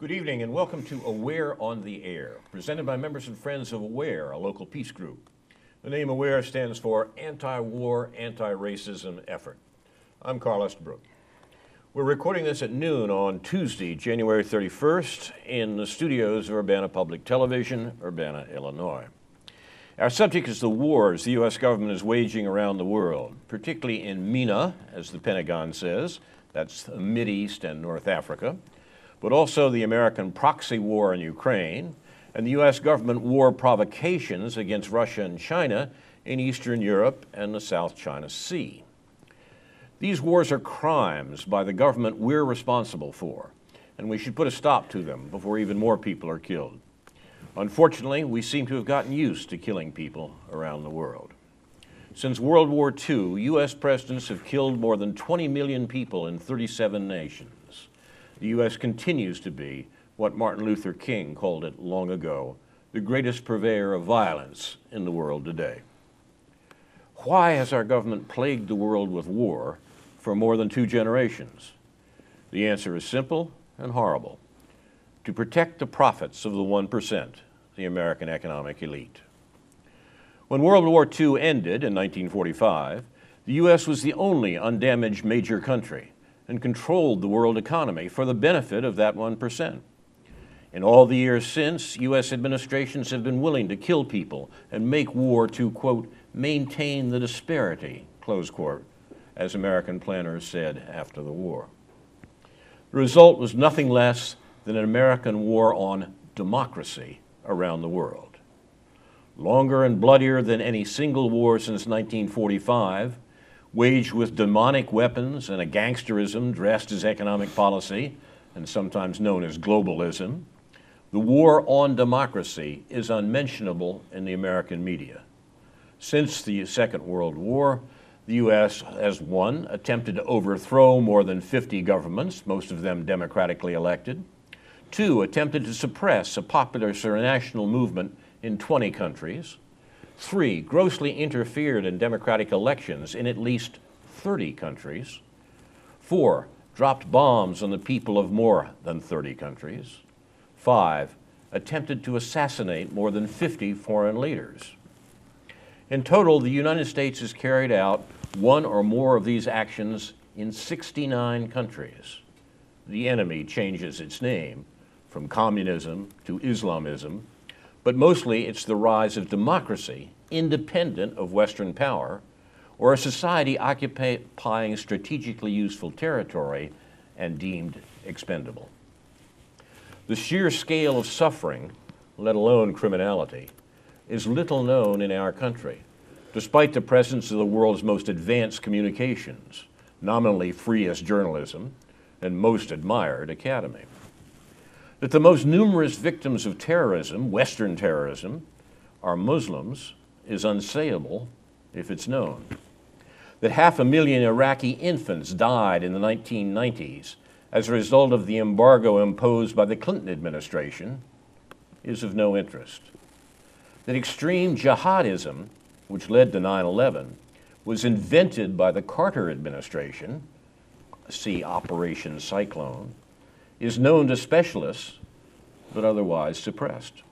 Good evening and welcome to Aware on the Air, presented by members and friends of AWARE, a local peace group. The name AWARE stands for Anti-War, Anti-Racism Effort. I'm Carl Estabrook. We're recording this at noon on Tuesday, January 31st, in the studios of Urbana Public Television, Urbana, Illinois. Our subject is the wars the U.S. government is waging around the world, particularly in MENA, as the Pentagon says, that's the Mideast and North Africa, but also the American proxy war in Ukraine and the U.S. government war provocations against Russia and China in Eastern Europe and the South China Sea. These wars are crimes by the government we're responsible for, and we should put a stop to them before even more people are killed. Unfortunately, we seem to have gotten used to killing people around the world. Since World War II, U.S. presidents have killed more than 20 million people in 37 nations. The U.S. continues to be what Martin Luther King called it long ago, the greatest purveyor of violence in the world today. Why has our government plagued the world with war for more than 2 generations? The answer is simple and horrible: to protect the profits of the 1%, the American economic elite. When World War II ended in 1945, the U.S. was the only undamaged major country and controlled the world economy for the benefit of that 1%. In all the years since, U.S. administrations have been willing to kill people and make war to, quote, maintain the disparity, close quote, as American planners said after the war. The result was nothing less than an American war on democracy around the world. Longer and bloodier than any single war since 1945, waged with demonic weapons and a gangsterism dressed as economic policy and sometimes known as globalism, the war on democracy is unmentionable in the American media. Since the Second World War, the U.S. has, 1, attempted to overthrow more than 50 governments, most of them democratically elected; 2, attempted to suppress a popular national movement in 20 countries; 3, grossly interfered in democratic elections in at least 30 countries; 4, dropped bombs on the people of more than 30 countries; 5, attempted to assassinate more than 50 foreign leaders. In total, the United States has carried out 1 or more of these actions in 69 countries. The enemy changes its name from communism to Islamism, but mostly it's the rise of democracy independent of Western power, or a society occupying strategically useful territory and deemed expendable. The sheer scale of suffering, let alone criminality, is little known in our country, despite the presence of the world's most advanced communications, nominally freest journalism, and most admired academy. That the most numerous victims of terrorism, Western terrorism, are Muslims is unsayable if it's known. That 500,000 Iraqi infants died in the 1990s as a result of the embargo imposed by the Clinton administration is of no interest. That extreme jihadism, which led to 9/11, was invented by the Carter administration, see Operation Cyclone, is known to specialists, but otherwise suppressed.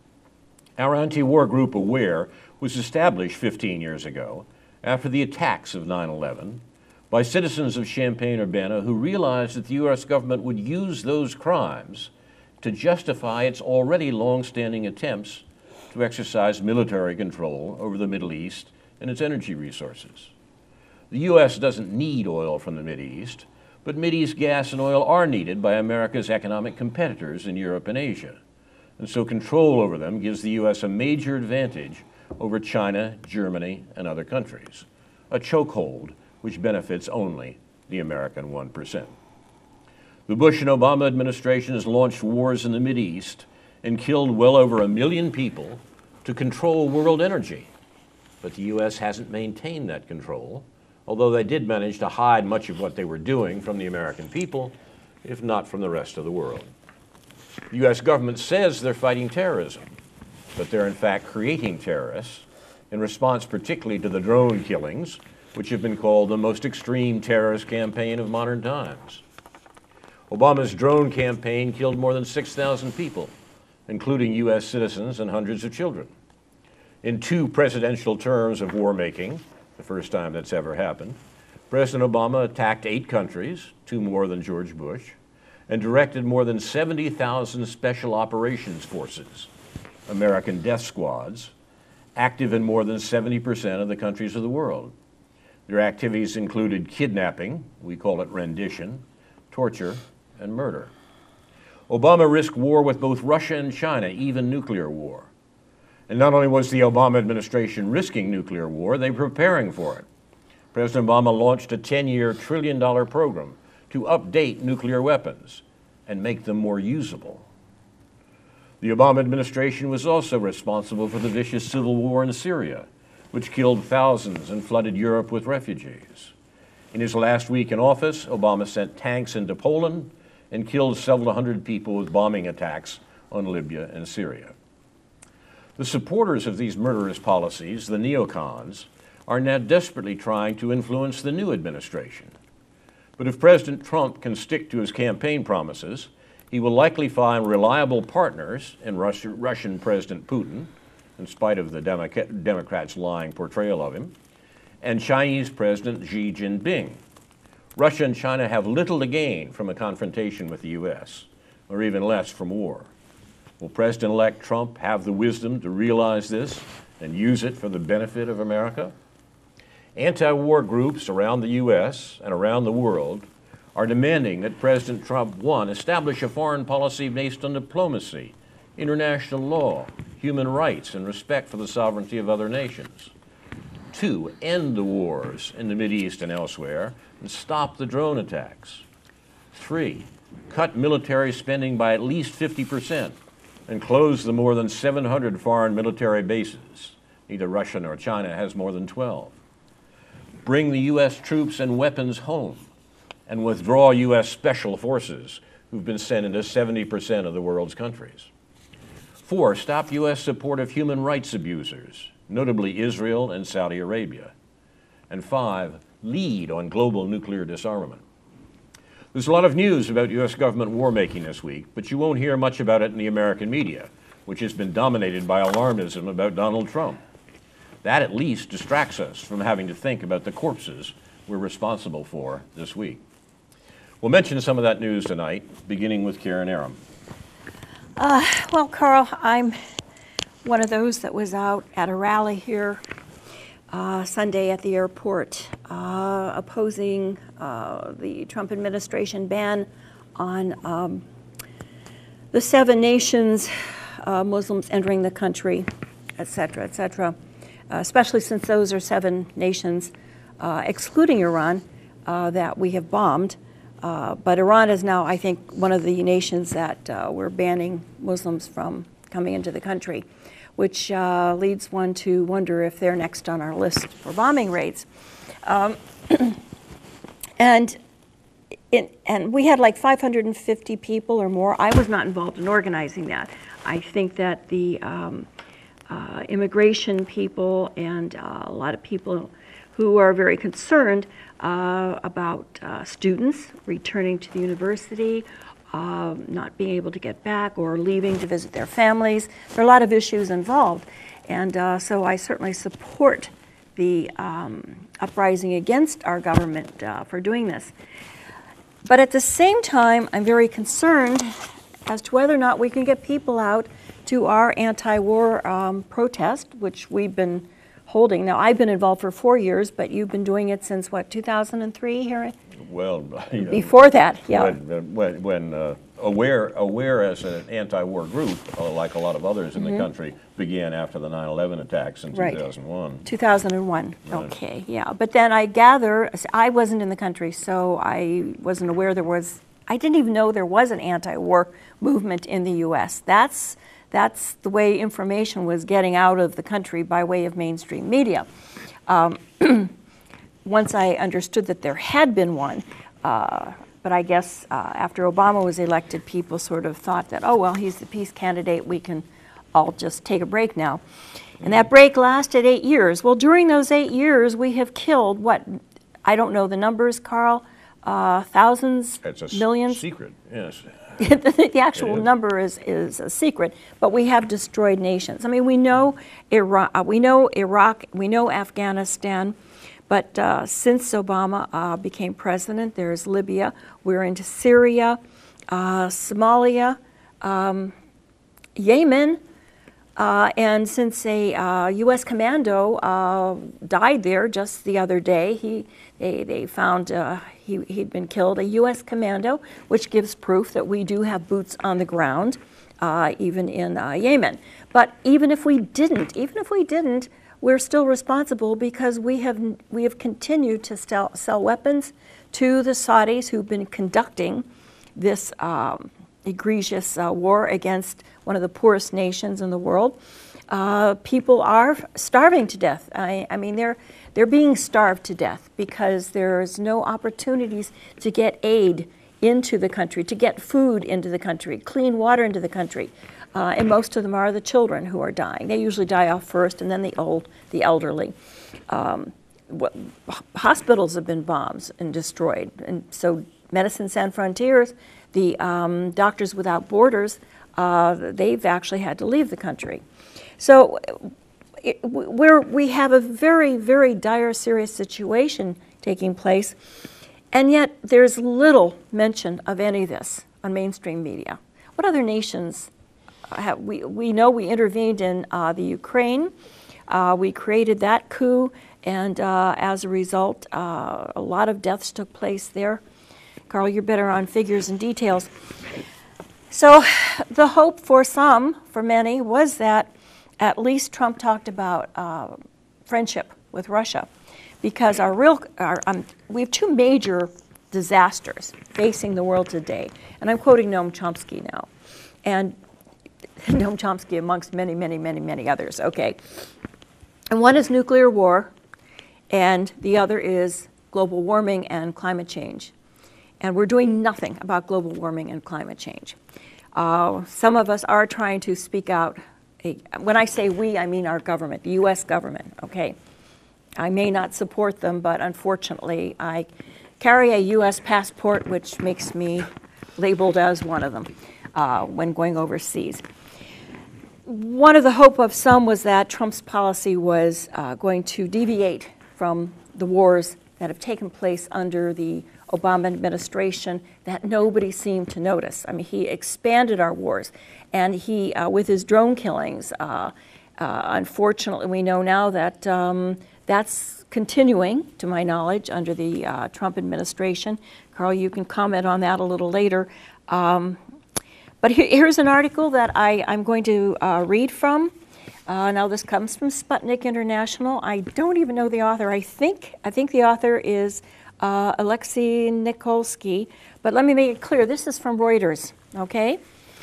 Our anti-war group, AWARE, was established 15 years ago after the attacks of 9/11 by citizens of Champaign-Urbana who realized that the U.S. government would use those crimes to justify its already long-standing attempts to exercise military control over the Middle East and its energy resources. The U.S. doesn't need oil from the Mideast, but Mideast gas and oil are needed by America's economic competitors in Europe and Asia, and so control over them gives the U.S. a major advantage over China, Germany, and other countries, a chokehold which benefits only the American 1%. The Bush and Obama administrations launched wars in the Mideast and killed well over 1 million people to control world energy, but the U.S. hasn't maintained that control, although they did manage to hide much of what they were doing from the American people, if not from the rest of the world. The U.S. government says they're fighting terrorism, but they're in fact creating terrorists in response particularly to the drone killings, which have been called the most extreme terrorist campaign of modern times. Obama's drone campaign killed more than 6,000 people, including U.S. citizens and hundreds of children. In 2 presidential terms of war-making, the first time that's ever happened, President Obama attacked 8 countries, 2 more than George Bush, and directed more than 70,000 special operations forces, American death squads, active in more than 70% of the countries of the world. Their activities included kidnapping, we call it rendition, torture, and murder. Obama risked war with both Russia and China, even nuclear war. And not only was the Obama administration risking nuclear war, they were preparing for it. President Obama launched a 10-year, trillion-dollar program to update nuclear weapons and make them more usable. The Obama administration was also responsible for the vicious civil war in Syria, which killed thousands and flooded Europe with refugees. In his last week in office, Obama sent tanks into Poland and killed several hundred people with bombing attacks on Libya and Syria. The supporters of these murderous policies, the neocons, are now desperately trying to influence the new administration. But if President Trump can stick to his campaign promises, he will likely find reliable partners in Russian President Putin, in spite of the Democrats' lying portrayal of him, and Chinese President Xi Jinping. Russia and China have little to gain from a confrontation with the U.S., or even less from war. Will President-elect Trump have the wisdom to realize this and use it for the benefit of America? Anti-war groups around the U.S. and around the world are demanding that President Trump, 1, establish a foreign policy based on diplomacy, international law, human rights, and respect for the sovereignty of other nations. 2, end the wars in the Mideast and elsewhere and stop the drone attacks. 3, cut military spending by at least 50% and close the more than 700 foreign military bases. Neither Russia nor China has more than 12. Bring the U.S. troops and weapons home and withdraw U.S. special forces who've been sent into 70% of the world's countries. 4, stop U.S. support of human rights abusers, notably Israel and Saudi Arabia. And 5, lead on global nuclear disarmament. There's a lot of news about U.S. government war-making this week, but you won't hear much about it in the American media, which has been dominated by alarmism about Donald Trump. That at least distracts us from having to think about the corpses we're responsible for this week. We'll mention some of that news tonight, beginning with Karen Aram. Well, Carl, I'm one of those that was out at a rally here Sunday at the airport opposing the Trump administration ban on the 7 nations, Muslims entering the country, et cetera, especially since those are 7 nations, excluding Iran, that we have bombed. But Iran is now, I think, one of the nations that we're banning Muslims from coming into the country, which leads one to wonder if they're next on our list for bombing raids. And we had like 550 people or more. I was not involved in organizing that. I think that the immigration people and a lot of people who are very concerned about students returning to the university, not being able to get back or leaving to visit their families. There are a lot of issues involved. And so I certainly support the uprising against our government for doing this. But at the same time, I'm very concerned as to whether or not we can get people out to our anti-war protest, which we've been holding. Now, I've been involved for 4 years, but you've been doing it since, what, 2003 here? Well, before that, yeah. When Aware as an anti-war group, like a lot of others in the country, began after the 9/11 attacks in 2001. 2001, Right. Okay, yeah. But then I gather, I wasn't in the country, so I wasn't aware I didn't even know there was an anti-war movement in the U.S. That's the way information was getting out of the country by way of mainstream media. Once I understood that there had been one, but I guess after Obama was elected, people sort of thought that, oh, well, he's the peace candidate, we can all just take a break now. And that break lasted 8 years. Well, during those 8 years, we have killed, what, I don't know the numbers, Carl, thousands, It's a millions. secret, yes. The actual It is. number is a secret, but we have destroyed nations. I mean, we know Iraq, we know Afghanistan, but since Obama became president, there's Libya, we're into Syria, Somalia, Yemen, and since a U.S. commando died there just the other day, they found he'd been killed, a U.S. commando, which gives proof that we do have boots on the ground, even in Yemen. But even if we didn't, we're still responsible because we have continued to sell weapons to the Saudis who've been conducting this egregious war against one of the poorest nations in the world. People are starving to death. I mean, they're being starved to death because there's no opportunities to get aid into the country, to get food into the country, clean water into the country. And most of them are the children who are dying. They usually die off first, and then the elderly. Hospitals have been bombed and destroyed. And so Medicine Sans Frontières, the Doctors Without Borders, they've actually had to leave the country. So we have a very, very dire, serious situation taking place, and yet there's little mention of any of this on mainstream media. What other nations have we know we intervened in the Ukraine. We created that coup, and as a result, a lot of deaths took place there. Carl, you're better on figures and details. So the hope for some, for many, was that at least Trump talked about friendship with Russia, because we have two major disasters facing the world today. And I'm quoting Noam Chomsky now. And Noam Chomsky amongst many, many, many, many others, okay. And one is nuclear war, and the other is global warming and climate change. And we're doing nothing about global warming and climate change. Some of us are trying to speak out. When I say we, I mean our government, the U.S. government, okay. I may not support them, but unfortunately, I carry a U.S. passport, which makes me labeled as one of them when going overseas. One of the hope of some was that Trump's policy was going to deviate from the wars that have taken place under the Obama administration that nobody seemed to notice. I mean, he expanded our wars, and he, with his drone killings, unfortunately, we know now that that's continuing, to my knowledge, under the Trump administration. Carl, you can comment on that a little later. But here's an article that I'm going to read from. Now this comes from Sputnik International. I don't even know the author. I think the author is Alexei Nikolsky. But let me make it clear, this is from Reuters, okay?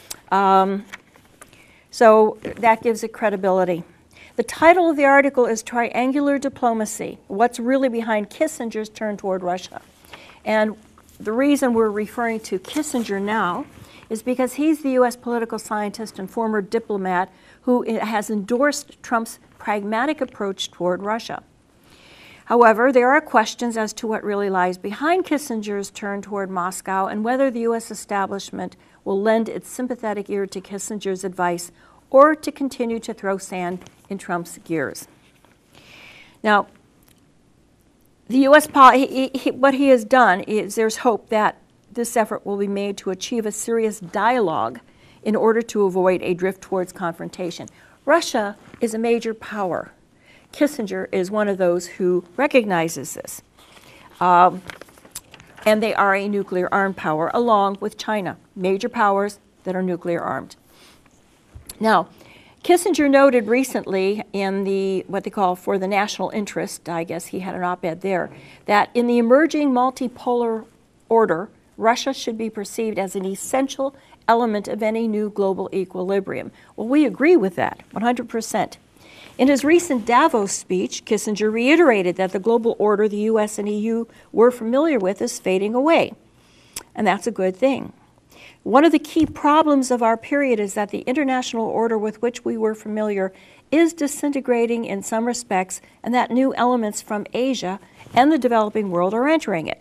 So that gives it credibility. The title of the article is Triangular Diplomacy, What's Really Behind Kissinger's Turn Toward Russia. And the reason we're referring to Kissinger now is because he's the U.S. political scientist and former diplomat who has endorsed Trump's pragmatic approach toward Russia. However, there are questions as to what really lies behind Kissinger's turn toward Moscow and whether the U.S. establishment will lend its sympathetic ear to Kissinger's advice or to continue to throw sand in Trump's gears. Now, the U.S. what he has done is there's hope that this effort will be made to achieve a serious dialogue in order to avoid a drift towards confrontation. Russia is a major power. Kissinger is one of those who recognizes this. And they are a nuclear armed power, along with China, major powers that are nuclear armed. Now, Kissinger noted recently in what they call For the National Interest, I guess he had an op-ed there, that in the emerging multipolar order, Russia should be perceived as an essential element of any new global equilibrium. Well, we agree with that, 100%. In his recent Davos speech, Kissinger reiterated that the global order the U.S. and EU were familiar with is fading away, and that's a good thing. One of the key problems of our period is that the international order with which we were familiar is disintegrating in some respects, and that new elements from Asia and the developing world are entering it.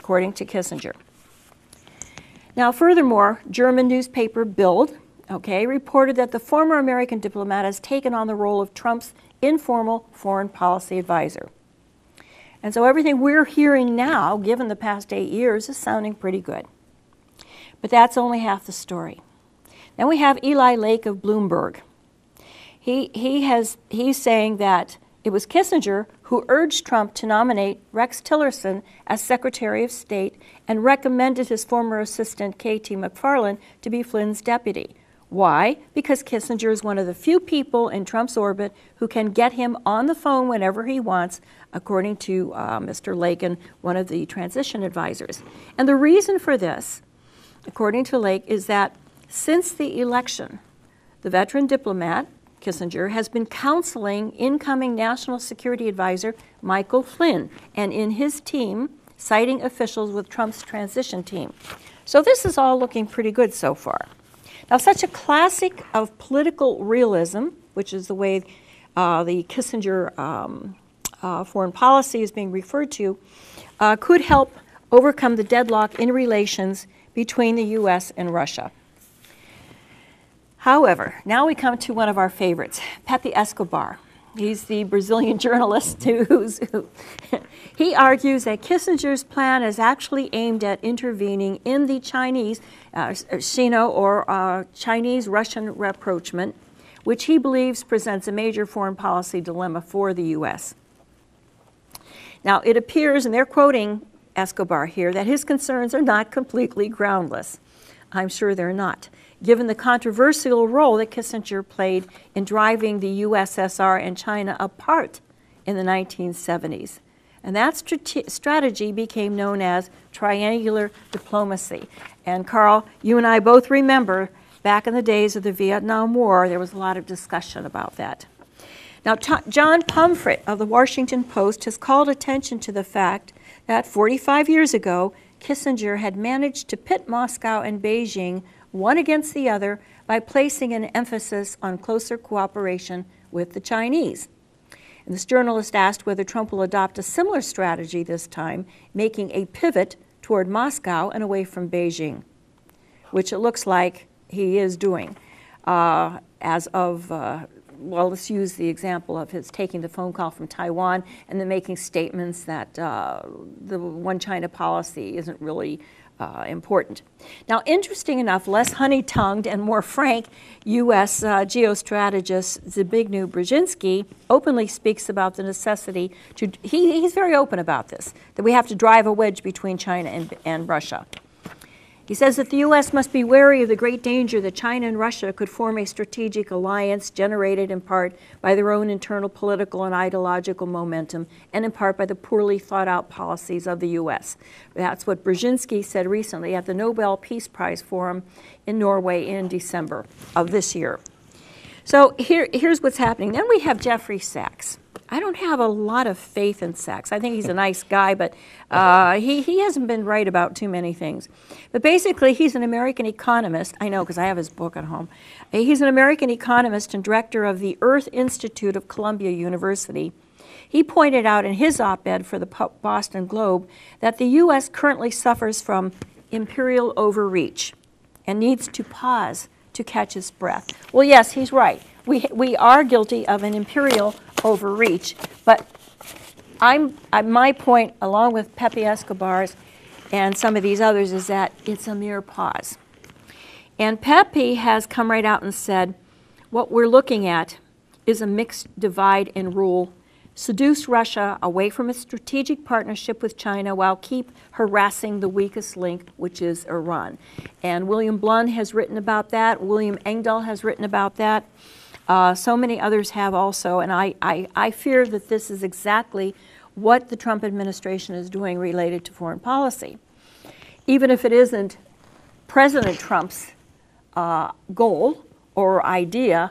according to Kissinger. Now, furthermore, German newspaper Bild, reported that the former American diplomat has taken on the role of Trump's informal foreign policy advisor. And so everything we're hearing now, given the past 8 years, is sounding pretty good. But that's only half the story. Then we have Eli Lake of Bloomberg. He's saying that it was Kissinger who urged Trump to nominate Rex Tillerson as Secretary of State and recommended his former assistant, K.T. McFarland, to be Flynn's deputy. Why? Because Kissinger is one of the few people in Trump's orbit who can get him on the phone whenever he wants, according to Mr. Lakin, one of the transition advisors. And the reason for this, according to Lake, is that since the election, the veteran diplomat, Kissinger, has been counseling incoming National Security Advisor Michael Flynn, and in his team, citing officials with Trump's transition team. So this is all looking pretty good so far. Now, such a classic of political realism, which is the way the Kissinger foreign policy is being referred to, could help overcome the deadlock in relations between the U.S. and Russia. However, now we come to one of our favorites, Pepe Escobar. He's the Brazilian journalist he argues that Kissinger's plan is actually aimed at intervening in the Chinese, Chinese-Russian rapprochement, which he believes presents a major foreign policy dilemma for the U.S. Now, it appears, and they're quoting Escobar here, that his concerns are not completely groundless. I'm sure they're not, given the controversial role that Kissinger played in driving the USSR and China apart in the 1970s. And that strategy became known as triangular diplomacy. And Carl, you and I both remember back in the days of the Vietnam War, there was a lot of discussion about that. Now, John Pomfret of the Washington Post has called attention to the fact that 45 years ago, Kissinger had managed to pit Moscow and Beijing one against the other by placing an emphasis on closer cooperation with the Chinese. And this journalist asked whether Trump will adopt a similar strategy this time, making a pivot toward Moscow and away from Beijing, which it looks like he is doing. As of, well, let's use the example of his taking the phone call from Taiwan and then making statements that the one China policy isn't really important. Now, interesting enough, less honey-tongued and more frank U.S. geostrategist Zbigniew Brzezinski openly speaks about the necessity to, he's very open about this, that we have to drive a wedge between China and Russia. He says that the U.S. must be wary of the great danger that China and Russia could form a strategic alliance generated in part by their own internal political and ideological momentum and in part by the poorly thought out policies of the U.S. That's what Brzezinski said recently at the Nobel Peace Prize Forum in Norway in December of this year. So here's what's happening. Then we have Jeffrey Sachs. I don't have a lot of faith in Sachs. I think he's a nice guy, but he hasn't been right about too many things. But basically, he's an American economist. I know because I have his book at home. He's an American economist and director of the Earth Institute of Columbia University. He pointed out in his op-ed for the Boston Globe that the U.S. currently suffers from imperial overreach and needs to pause to catch his breath. Well, yes, he's right. We are guilty of an imperial overreach, but my point, along with Pepe Escobar's and some of these others, is that it's a mere pause. And Pepe has come right out and said, what we're looking at is a mixed divide and rule, seduce Russia away from its strategic partnership with China while keep harassing the weakest link, which is Iran. And William Blund has written about that. William Engdahl has written about that. So many others have also, and I fear that this is exactly what the Trump administration is doing related to foreign policy. Even if it isn't President Trump's goal or idea,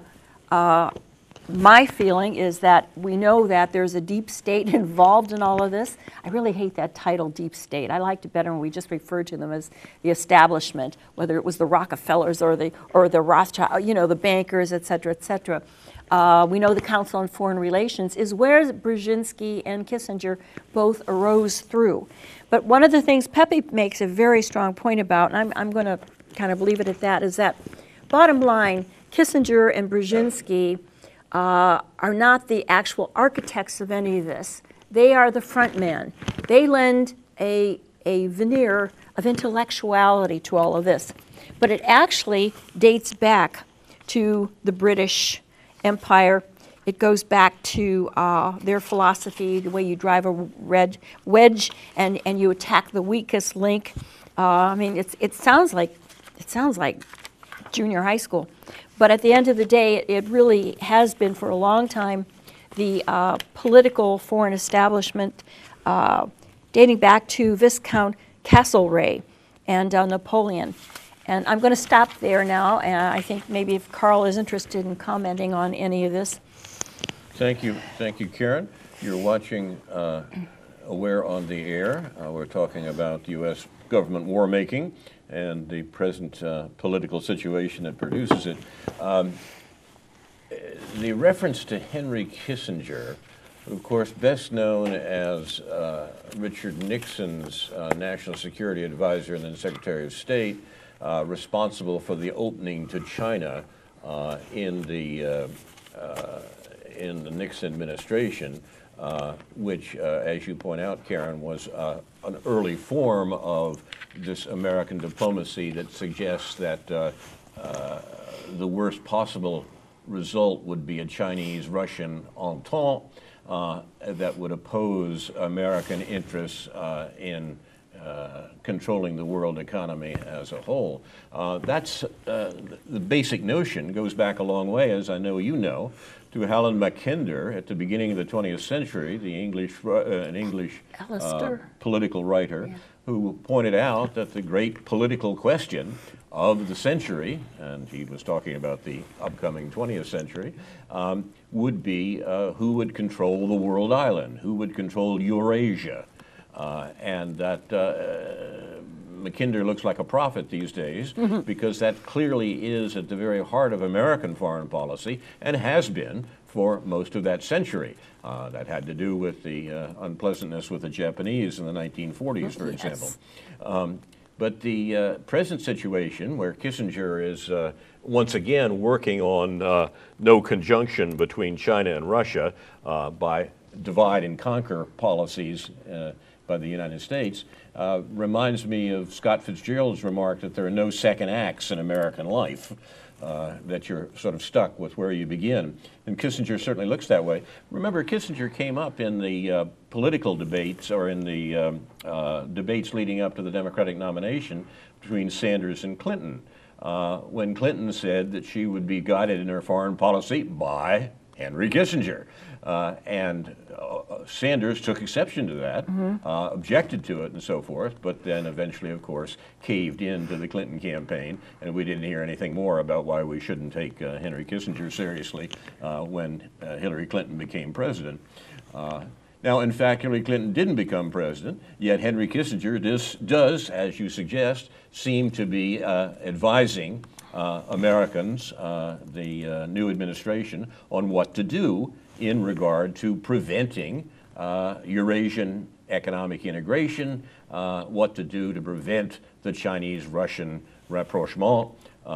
my feeling is that we know that there's a deep state involved in all of this. I really hate that title, deep state. I liked it better when we just referred to them as the establishment, whether it was the Rockefellers or the Rothschild, you know, the bankers, et cetera, et cetera. we know the Council on Foreign Relations, is where Brzezinski and Kissinger both arose through. But one of the things Pepe makes a very strong point about, and I'm going to kind of leave it at that, is that bottom line, Kissinger and Brzezinski are not the actual architects of any of this. They are the front man. They lend a veneer of intellectuality to all of this. But it actually dates back to the British Empire. It goes back to their philosophy, the way you drive a red wedge and you attack the weakest link. I mean, it sounds like junior high school. But at the end of the day, it really has been for a long time the political foreign establishment dating back to Viscount Castlereagh and Napoleon. And I'm going to stop there now, and I think maybe if Carl is interested in commenting on any of this. Thank you, Karen. You're watching Aware on the Air. We're talking about U.S. government war making and the present political situation that produces it. The reference to Henry Kissinger, of course, best known as Richard Nixon's national security advisor and then Secretary of State, responsible for the opening to China in the Nixon administration, which, as you point out, Karen, was an early form of this American diplomacy that suggests that the worst possible result would be a Chinese-Russian entente that would oppose American interests in controlling the world economy as a whole. That's the basic notion goes back a long way, as I know you know, to Helen Mackinder at the beginning of the 20th century, the an English political writer, who pointed out that the great political question of the century, and he was talking about the upcoming 20th century, would be who would control the world island, who would control Eurasia. And that Mackinder looks like a prophet these days because that clearly is at the very heart of American foreign policy and has been for most of that century. That had to do with the unpleasantness with the Japanese in the 1940s, for example. But the present situation where Kissinger is once again working on no conjunction between China and Russia by divide and conquer policies by the United States reminds me of Scott Fitzgerald's remark that there are no second acts in American life, that you're sort of stuck with where you begin. And Kissinger certainly looks that way. Remember, Kissinger came up in the political debates, or in the debates leading up to the Democratic nomination between Sanders and Clinton, when Clinton said that she would be guided in her foreign policy by Henry Kissinger. And Sanders took exception to that, objected to it and so forth, but then eventually, of course, caved in to the Clinton campaign, and we didn't hear anything more about why we shouldn't take Henry Kissinger seriously when Hillary Clinton became president. Now, in fact, Hillary Clinton didn't become president, yet Henry Kissinger does, as you suggest, seem to be advising Americans, the new administration, on what to do in regard to preventing Eurasian economic integration, what to do to prevent the Chinese-Russian rapprochement,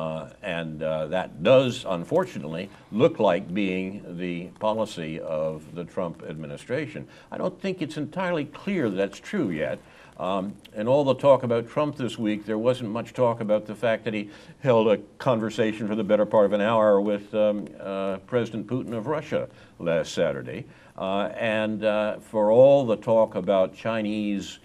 and that does, unfortunately, look like being the policy of the Trump administration. I don't think it's entirely clear that's true yet. And all the talk about Trump this week, there wasn't much talk about the fact that he held a conversation for the better part of an hour with President Putin of Russia last Saturday. And for all the talk about Chinese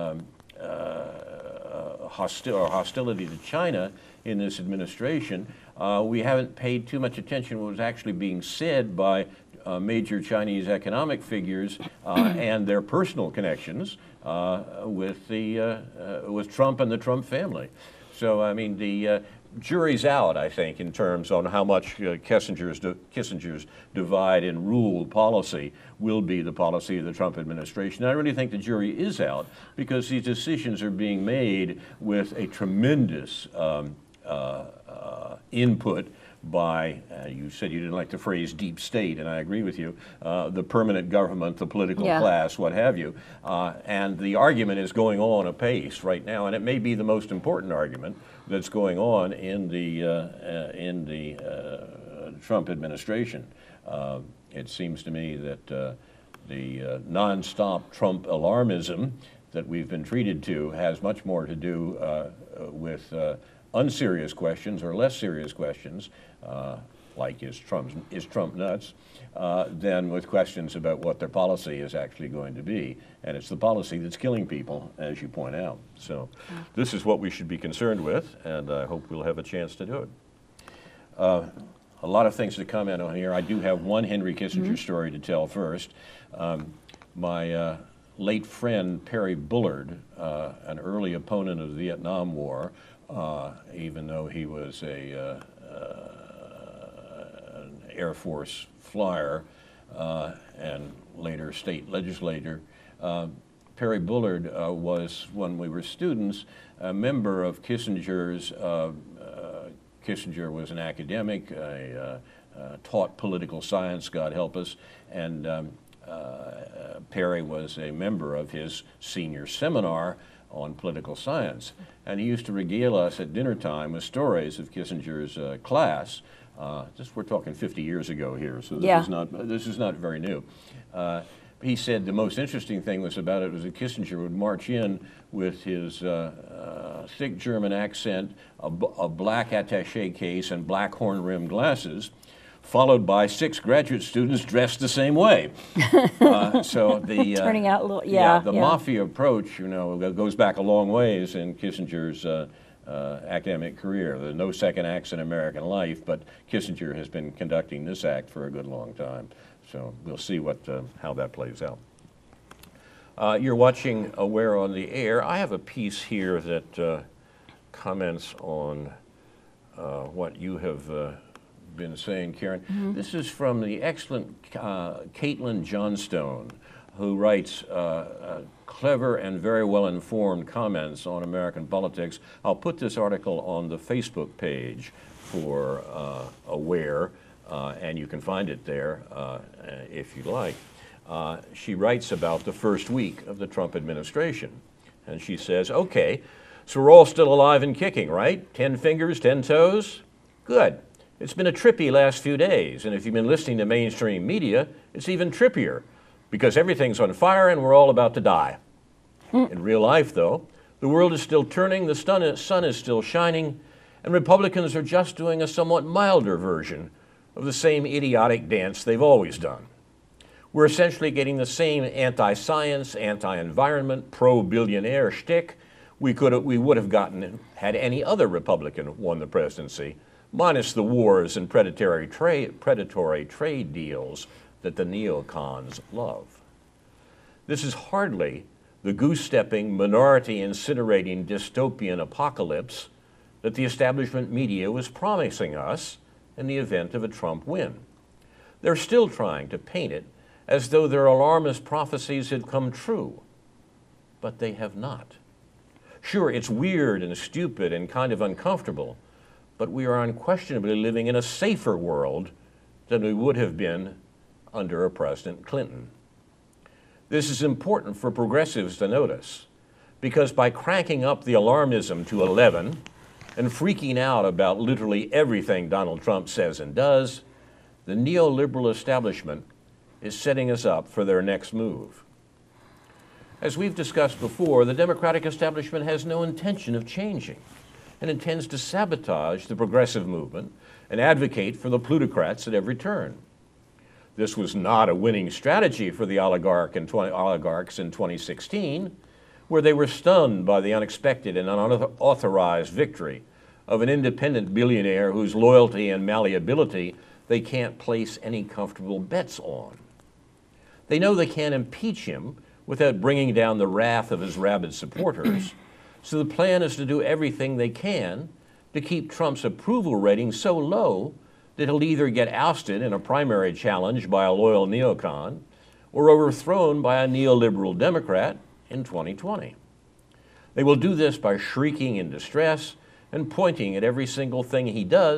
hostility to China in this administration, we haven't paid too much attention to what was actually being said by major Chinese economic figures and their personal connections with Trump and the Trump family. So, I mean, the jury's out, I think, in terms on how much Kissinger's divide and rule policy will be the policy of the Trump administration. I really think the jury is out because these decisions are being made with a tremendous input by, you said you didn't like the phrase deep state, and I agree with you, the permanent government, the political class, what have you. And the argument is going on apace right now, and it may be the most important argument that's going on in the Trump administration. It seems to me that the nonstop Trump alarmism that we've been treated to has much more to do with unserious questions or less serious questions, like is Trump nuts, than with questions about what their policy is actually going to be. And it's the policy that's killing people, as you point out. So this is what we should be concerned with, and I hope we'll have a chance to do it. A lot of things to comment on here. I do have one Henry Kissinger story to tell first. My late friend Perry Bullard, an early opponent of the Vietnam War, even though he was an Air Force flyer and later state legislator, Perry Bullard was, when we were students, a member of Kissinger's. Kissinger was an academic, taught political science, God help us, and Perry was a member of his senior seminar on political science. And he used to regale us at dinner time with stories of Kissinger's class. We're talking 50 years ago here, so this is not very new. He said the most interesting thing was about it was that Kissinger would march in with his thick German accent, a black attaché case, and black horn-rimmed glasses, followed by 6 graduate students dressed the same way. So the turning out a little, mafia approach, goes back a long ways in Kissinger's academic career. There's no second acts in American life, but Kissinger has been conducting this act for a good long time. So we'll see how that plays out. You're watching Aware on the Air. I have a piece here that comments on what you have been saying, Karen. This is from the excellent Caitlin Johnstone, who writes clever and very well-informed comments on American politics. I'll put this article on the Facebook page for Aware, and you can find it there if you like. She writes about the first week of the Trump administration, and she says, okay, so we're all still alive and kicking, right? 10 fingers, 10 toes? Good. It's been a trippy last few days, and if you've been listening to mainstream media, it's even trippier, because everything's on fire and we're all about to die. In real life, though, the world is still turning, the sun is still shining, and Republicans are just doing a somewhat milder version of the same idiotic dance they've always done. We're essentially getting the same anti-science, anti-environment, pro-billionaire shtick we would have gotten had any other Republican won the presidency, minus the wars and predatory trade deals that the neocons love. This is hardly the goose-stepping, minority-incinerating dystopian apocalypse that the establishment media was promising us in the event of a Trump win. They're still trying to paint it as though their alarmist prophecies had come true, but they have not. Sure, it's weird and stupid and kind of uncomfortable, but we are unquestionably living in a safer world than we would have been under a President Clinton. This is important for progressives to notice, because by cranking up the alarmism to 11 and freaking out about literally everything Donald Trump says and does, the neoliberal establishment is setting us up for their next move. As we've discussed before, the Democratic establishment has no intention of changing and intends to sabotage the progressive movement and advocate for the plutocrats at every turn. This was not a winning strategy for the oligarchs in 2016, where they were stunned by the unexpected and unauthorized victory of an independent billionaire whose loyalty and malleability they can't place any comfortable bets on. They know they can't impeach him without bringing down the wrath of his rabid supporters, so the plan is to do everything they can to keep Trump's approval rating so low that he'll either get ousted in a primary challenge by a loyal neocon or overthrown by a neoliberal Democrat in 2020. They will do this by shrieking in distress and pointing at every single thing he does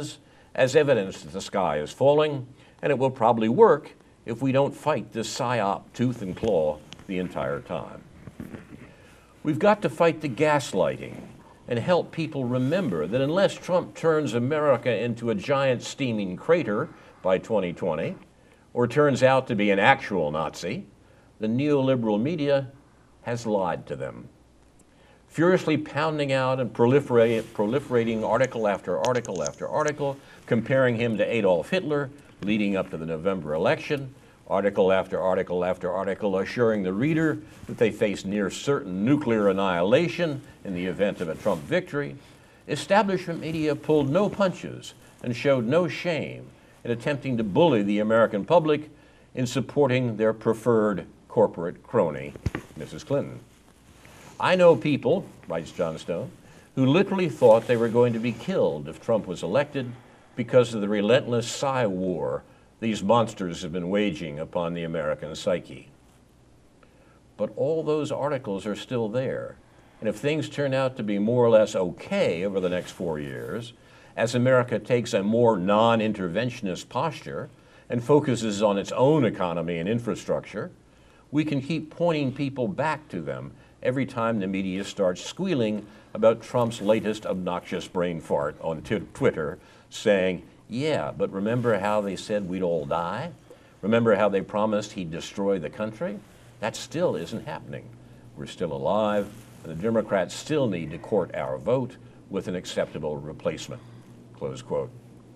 as evidence that the sky is falling, and it will probably work if we don't fight this psyop tooth and claw the entire time. We've got to fight the gaslighting and help people remember that unless Trump turns America into a giant steaming crater by 2020, or turns out to be an actual Nazi, the neoliberal media has lied to them, furiously pounding out and proliferating article after article after article, comparing him to Adolf Hitler leading up to the November election, article after article after article assuring the reader that they face near certain nuclear annihilation in the event of a Trump victory. Establishment media pulled no punches and showed no shame in attempting to bully the American public in supporting their preferred corporate crony, Mrs. Clinton. I know people, writes John Stone, who literally thought they were going to be killed if Trump was elected because of the relentless psy war these monsters have been waging upon the American psyche. But all those articles are still there. And if things turn out to be more or less okay over the next 4 years, as America takes a more non-interventionist posture and focuses on its own economy and infrastructure, we can keep pointing people back to them every time the media starts squealing about Trump's latest obnoxious brain fart on Twitter, saying, yeah, but remember how they said we'd all die? Remember how they promised he'd destroy the country? That still isn't happening. We're still alive, and the Democrats still need to court our vote with an acceptable replacement. Close quote.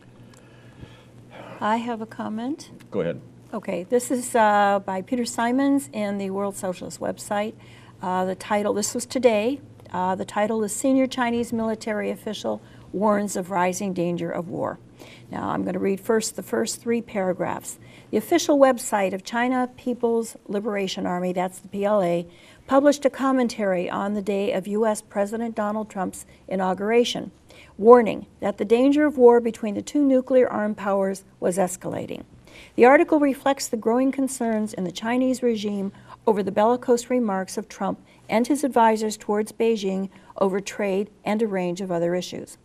I have a comment. Go ahead. Okay, this is by Peter Simons in the World Socialist website. The title, this was today, the title is Senior Chinese Military Official Warns of Rising Danger of War. Now I'm going to read first the first 3 paragraphs. The official website of China People's Liberation Army, that's the PLA, published a commentary on the day of U.S. President Donald Trump's inauguration, warning that the danger of war between the 2 nuclear-armed powers was escalating. The article reflects the growing concerns in the Chinese regime over the bellicose remarks of Trump and his advisors towards Beijing over trade and a range of other issues.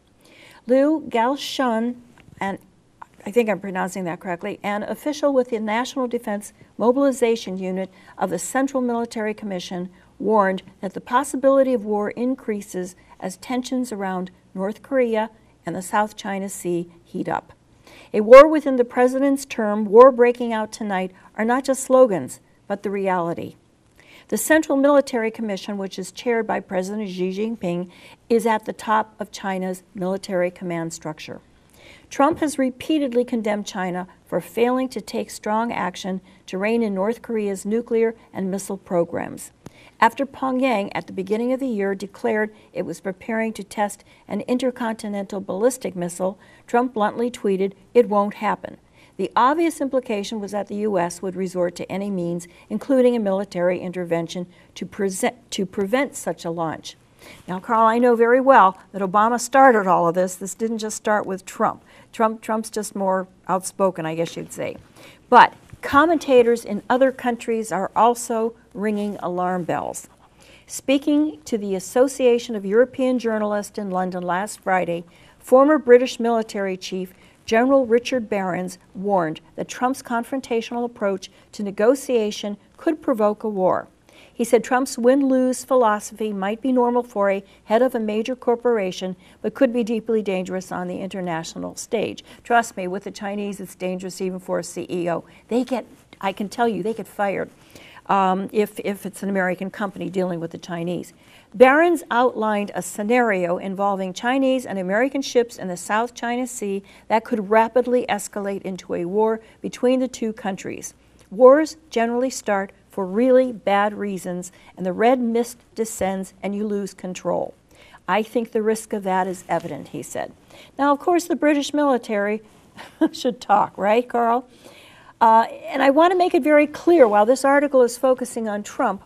Liu Gaoshun, and I think I'm pronouncing that correctly, an official with the National Defense Mobilization Unit of the Central Military Commission, warned that the possibility of war increases as tensions around North Korea and the South China Sea heat up. A war within the president's term, war breaking out tonight, are not just slogans, but the reality. The Central Military Commission, which is chaired by President Xi Jinping, is at the top of China's military command structure. Trump has repeatedly condemned China for failing to take strong action to rein in North Korea's nuclear and missile programs. After Pyongyang, at the beginning of the year, declared it was preparing to test an intercontinental ballistic missile, Trump bluntly tweeted, "It won't happen." The obvious implication was that the U.S. would resort to any means, including a military intervention, to prevent such a launch. Now, Carl, I know very well that Obama started all of this. This didn't just start with Trump. Trump's just more outspoken, I guess you'd say. But commentators in other countries are also ringing alarm bells. Speaking to the Association of European Journalists in London last Friday, former British military chief General Richard Barrons warned that Trump's confrontational approach to negotiation could provoke a war. He said Trump's win-lose philosophy might be normal for a head of a major corporation, but could be deeply dangerous on the international stage. Trust me, with the Chinese, it's dangerous even for a CEO. I can tell you, they get fired if it's an American company dealing with the Chinese. Barrons outlined a scenario involving Chinese and American ships in the South China Sea that could rapidly escalate into a war between the 2 countries. Wars generally start for really bad reasons, and the red mist descends and you lose control. I think the risk of that is evident, he said. Now, of course, the British military should talk, right, Carl? And I want to make it very clear, while this article is focusing on Trump,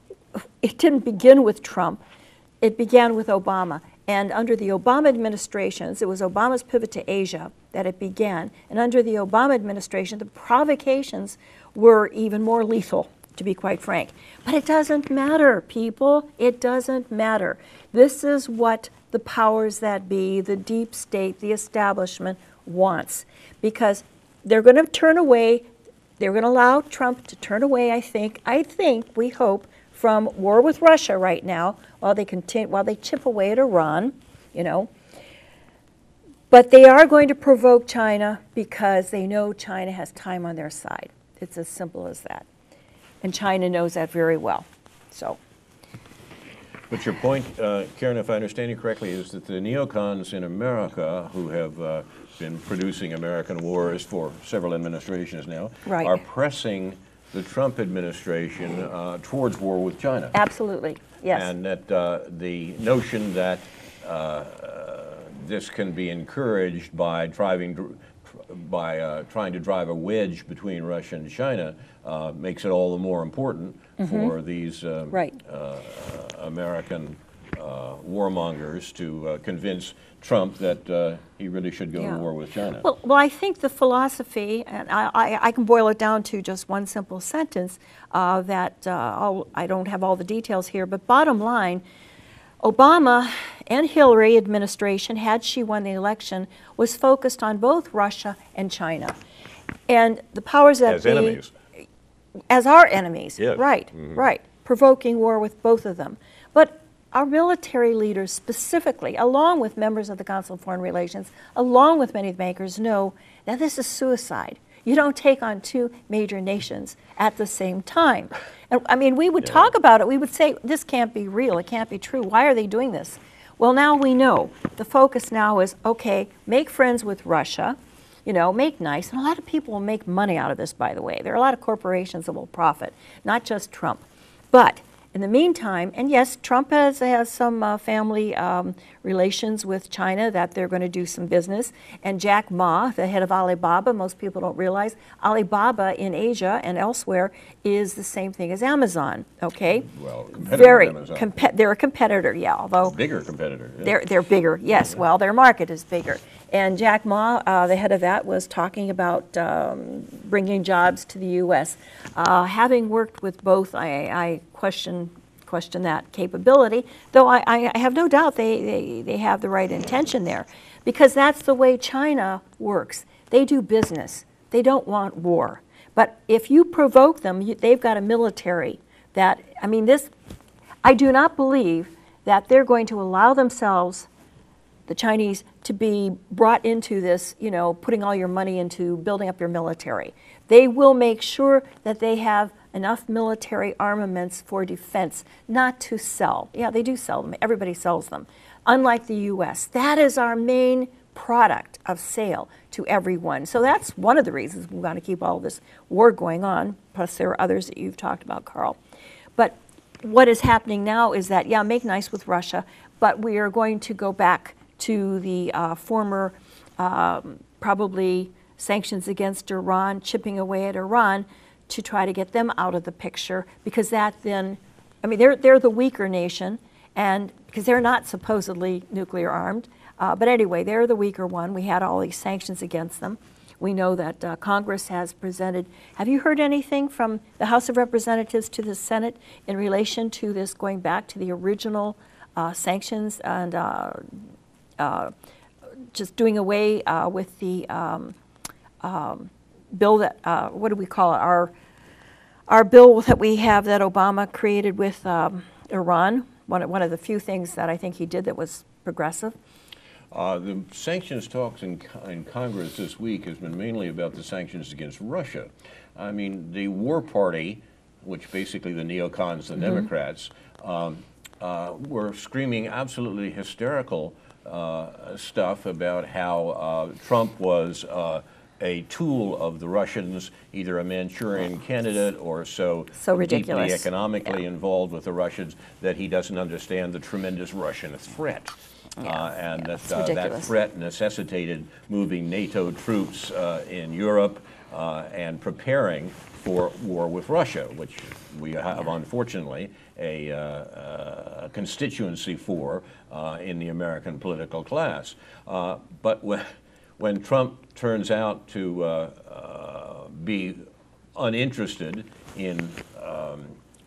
it didn't begin with Trump. It began with Obama. And under the Obama administrations, it was Obama's pivot to Asia that it began. And under the Obama administration, the provocations were even more lethal, to be quite frank. But it doesn't matter, people. It doesn't matter. This is what the powers that be, the deep state, the establishment, wants, because they're going to turn away, they're going to allow Trump to turn away, I think, we hope, from war with Russia right now, while they chip away at Iran, you know. But they are going to provoke China because they know China has time on their side. It's as simple as that. And China knows that very well. So. But your point, Karen, if I understand you correctly, is that the neocons in America who have been producing American wars for several administrations now Right. are pressing the Trump administration towards war with China. Absolutely, yes. And that the notion that this can be encouraged by trying to drive a wedge between Russia and China makes it all the more important for these Right. American warmongers to convince Trump that he really should go to war with China. Well, I think the philosophy, and I can boil it down to just one simple sentence, that I don't have all the details here, but bottom line, Obama and Hillary administration, had she won the election, was focused on both Russia and China. And the powers that As be... enemies. As our enemies, Yes. right, right, provoking war with both of them. But our military leaders specifically, along with members of the Council of Foreign Relations, along with many bankers, know that this is suicide. You don't take on two major nations at the same time. And I mean, we would talk about it. We would say, this can't be real. It can't be true. Why are they doing this? Well, now we know. The focus now is, okay, make friends with Russia, you know, make nice. And a lot of people will make money out of this, by the way. There are a lot of corporations that will profit, not just Trump. But in the meantime, and yes, Trump has some family relations with China that they're going to do some business. And Jack Ma, the head of Alibaba, most people don't realize, Alibaba in Asia and elsewhere is the same thing as Amazon, okay? Well, competitor of Amazon. They're a competitor, yeah, although... Bigger competitor. Yeah. They're bigger, yes. Well, their market is bigger. And Jack Ma, the head of that, was talking about bringing jobs to the U.S. Having worked with both, I question that capability, though I have no doubt they have the right intention there, because that's the way China works. They do business. They don't want war. But if you provoke them, they've got a military that, I mean, I do not believe that they're going to allow themselves, the Chinese, to be brought into this, you know, putting all your money into building up your military. They will make sure that they have enough military armaments for defense, not to sell. Yeah, they do sell them. Everybody sells them. Unlike the U.S., that is our main product of sale to everyone. So that's one of the reasons we want to keep all this war going on, plus there are others that you've talked about, Carl. But what is happening now is that, yeah, make nice with Russia, but we are going to go back to the former, probably sanctions against Iran, chipping away at Iran to try to get them out of the picture, because that then, I mean, they're the weaker nation, and because they're not supposedly nuclear armed, but anyway, they're the weaker one. We had all these sanctions against them. We know that Congress has presented. Have you heard anything from the House of Representatives to the Senate in relation to this going back to the original sanctions and just doing away with the bill that, what do we call it, our bill that we have that Obama created with Iran, one of the few things that I think he did that was progressive? The sanctions talks in Congress this week has been mainly about the sanctions against Russia. I mean, the war party, which basically the neocons, the Democrats, were screaming absolutely hysterical stuff about how Trump was a tool of the Russians, either a Manchurian candidate or so ridiculous, deeply economically involved with the Russians that he doesn't understand the tremendous Russian threat. And that threat necessitated moving NATO troops in Europe and preparing for war with Russia, which we have, unfortunately, a constituency for in the American political class. But when Trump turns out to be uninterested in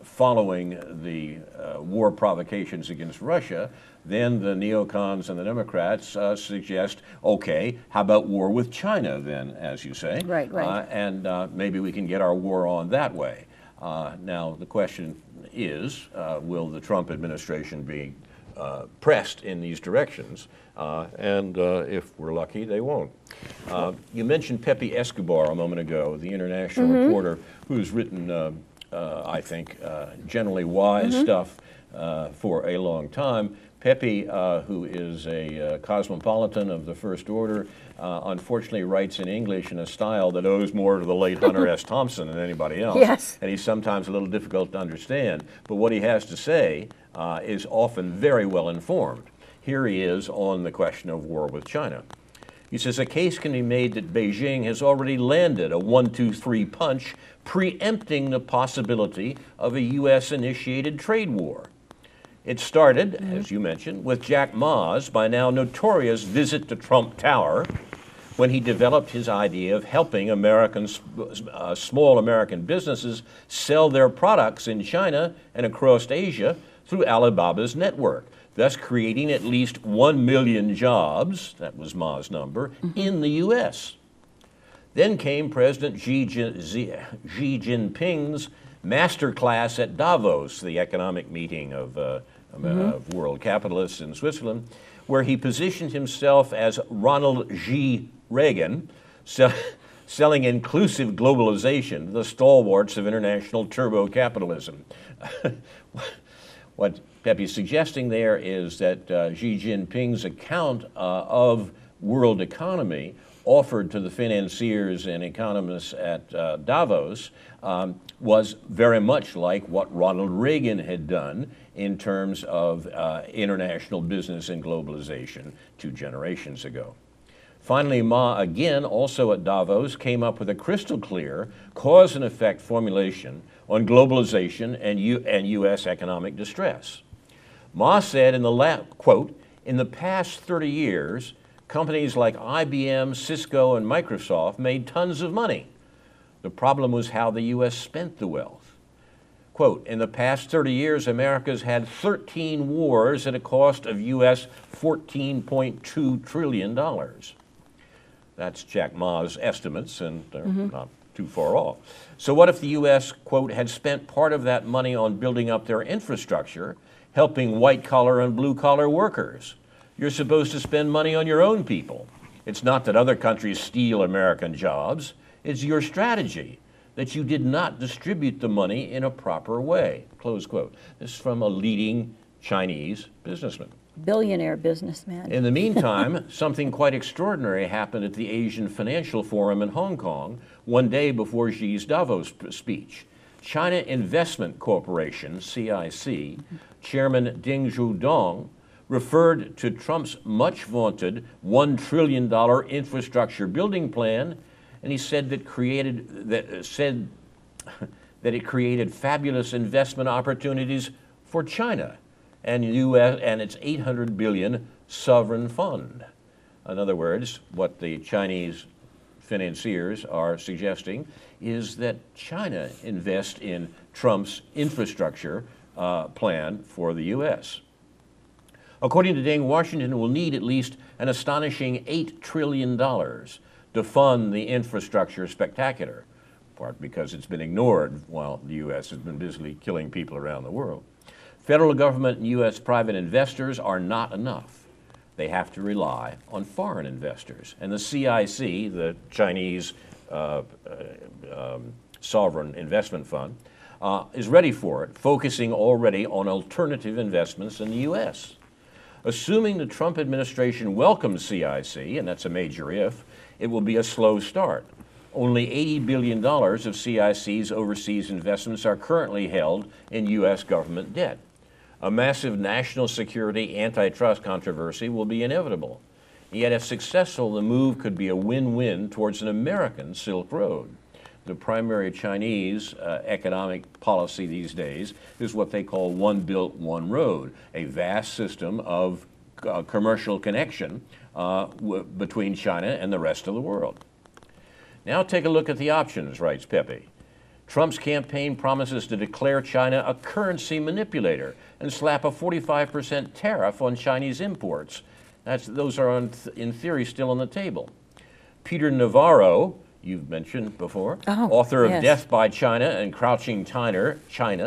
following the war provocations against Russia, then the neocons and the Democrats suggest, okay, how about war with China then, as you say? Right, right. And maybe we can get our war on that way. Now, the question is, will the Trump administration be pressed in these directions? And if we're lucky, they won't. You mentioned Pepe Escobar a moment ago, the international reporter who's written, I think, generally wise stuff for a long time. Pepe, who is a cosmopolitan of the First Order, unfortunately writes in English in a style that owes more to the late Hunter S. Thompson than anybody else. Yes. And he's sometimes a little difficult to understand. But what he has to say is often very well informed. Here he is on the question of war with China. He says, a case can be made that Beijing has already landed a 1-2-3 punch, preempting the possibility of a U.S.-initiated trade war. It started, as you mentioned, with Jack Ma's by now notorious visit to Trump Tower, when he developed his idea of helping small American businesses sell their products in China and across Asia through Alibaba's network, thus creating at least 1 million jobs, that was Ma's number, in the U.S. Then came President Xi Jinping's masterclass at Davos, the economic meeting of world capitalists in Switzerland, where he positioned himself as Ronald G. Reagan, selling inclusive globalization, the stalwarts of international turbo-capitalism. What Pepe's suggesting there is that Xi Jinping's account of world economy offered to the financiers and economists at Davos was very much like what Ronald Reagan had done in terms of international business and globalization 2 generations ago. Finally, Ma, again, also at Davos, came up with a crystal clear cause and effect formulation on globalization and U.S. economic distress. Ma said in the quote, in the past 30 years, companies like IBM, Cisco, and Microsoft made tons of money. The problem was how the U.S. spent the wealth. Quote, in the past 30 years, America's had 13 wars at a cost of U.S. $14.2 trillion. That's Jack Ma's estimates, and they're not too far off. So what if the U.S., quote, had spent part of that money on building up their infrastructure, helping white-collar and blue-collar workers? You're supposed to spend money on your own people. It's not that other countries steal American jobs. It's your strategy that you did not distribute the money in a proper way, close quote. This is from a leading Chinese businessman. Billionaire businessman. In the meantime, something quite extraordinary happened at the Asian Financial Forum in Hong Kong one day before Xi's Davos speech. China Investment Corporation, CIC, Chairman Deng Zhudong, referred to Trump's much vaunted $1 trillion infrastructure building plan, and he said that it created fabulous investment opportunities for China and U.S. and its $800 billion sovereign fund. In other words, what the Chinese financiers are suggesting is that China invest in Trump's infrastructure plan for the U.S. According to Deng, Washington will need at least an astonishing $8 trillion to fund the infrastructure spectacular, in part because it's been ignored while the U.S. has been busily killing people around the world. Federal government and U.S. private investors are not enough. They have to rely on foreign investors. And the CIC, the Chinese Sovereign Investment Fund, is ready for it, focusing already on alternative investments in the U.S. Assuming the Trump administration welcomes CIC, and that's a major if, it will be a slow start. Only $80 billion of CIC's overseas investments are currently held in U.S. government debt. A massive national security antitrust controversy will be inevitable. Yet if successful, the move could be a win-win towards an American Silk Road. The primary Chinese economic policy these days is what they call One Belt, One Road, a vast system of commercial connection between China and the rest of the world. Now take a look at the options, writes Pepe. Trump's campaign promises to declare China a currency manipulator and slap a 45% tariff on Chinese imports. Those are, in theory, still on the table. Peter Navarro, you've mentioned before, author of yes. Death by China and Crouching Tiger,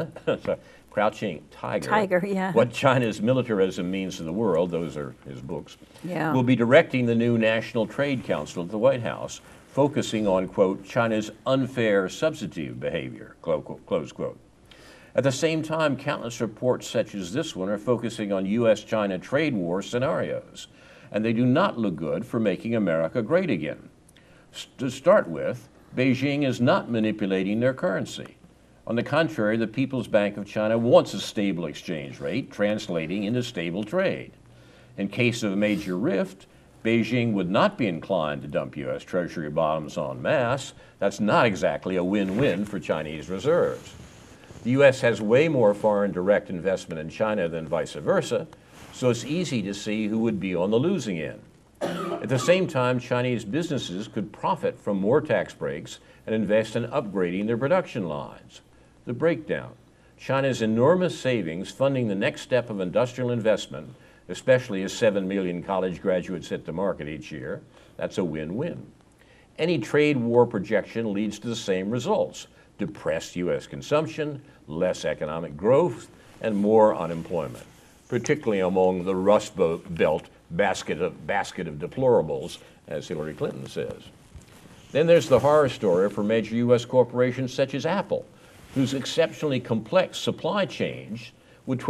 Crouching Tiger, yeah. What China's Militarism Means to the World, those are his books, Yeah. will be directing the new National Trade Council at the White House, focusing on, quote, China's unfair substitute behavior, close quote. At the same time, countless reports such as this one are focusing on U.S.-China trade war scenarios, and they do not look good for making America great again. To start with, Beijing is not manipulating their currency. On the contrary, the People's Bank of China wants a stable exchange rate, translating into stable trade. In case of a major rift, Beijing would not be inclined to dump U.S. Treasury bonds en masse. That's not exactly a win-win for Chinese reserves. The U.S. has way more foreign direct investment in China than vice versa, so it's easy to see who would be on the losing end. At the same time, Chinese businesses could profit from more tax breaks and invest in upgrading their production lines. The breakdown: China's enormous savings funding the next step of industrial investment, especially as 7 million college graduates hit the market each year. That's a win-win. Any trade war projection leads to the same results: depressed U.S. consumption, less economic growth, and more unemployment, particularly among the Rust Belt basket of deplorables, as Hillary Clinton says. Then there's the horror story for major U.S. corporations such as Apple, whose exceptionally complex supply chains would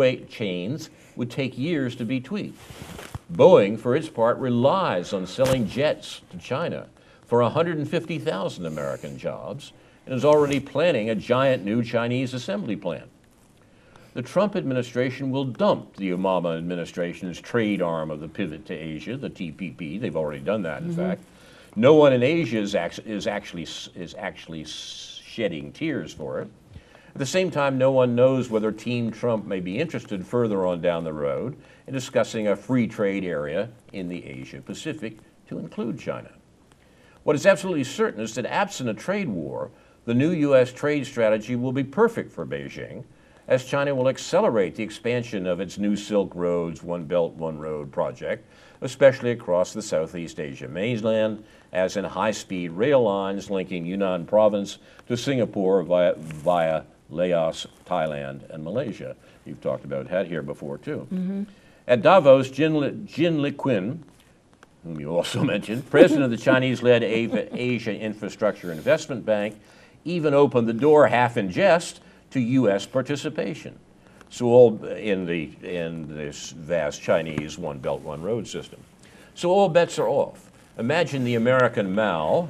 take years to be tweaked. Boeing, for its part, relies on selling jets to China for 150,000 American jobs and is already planning a giant new Chinese assembly plant. The Trump administration will dump the Obama administration's trade arm of the Pivot to Asia, the TPP. They've already done that, in fact. No one in Asia is actually shedding tears for it. At the same time, no one knows whether Team Trump may be interested further on down the road in discussing a free trade area in the Asia-Pacific to include China. What is absolutely certain is that absent a trade war, the new U.S. trade strategy will be perfect for Beijing, as China will accelerate the expansion of its new Silk Road's One Belt, One Road project, especially across the Southeast Asia mainland, as in high-speed rail lines linking Yunnan province to Singapore via Laos, Thailand, and Malaysia. You've talked about that here before, too. At Davos, Jin Liqun, whom you also mentioned, president of the Chinese-led Asia Infrastructure Investment Bank, even opened the door, half in jest, to U.S. participation. So all in this vast Chinese One Belt, One Road system. So all bets are off. Imagine the American Mao,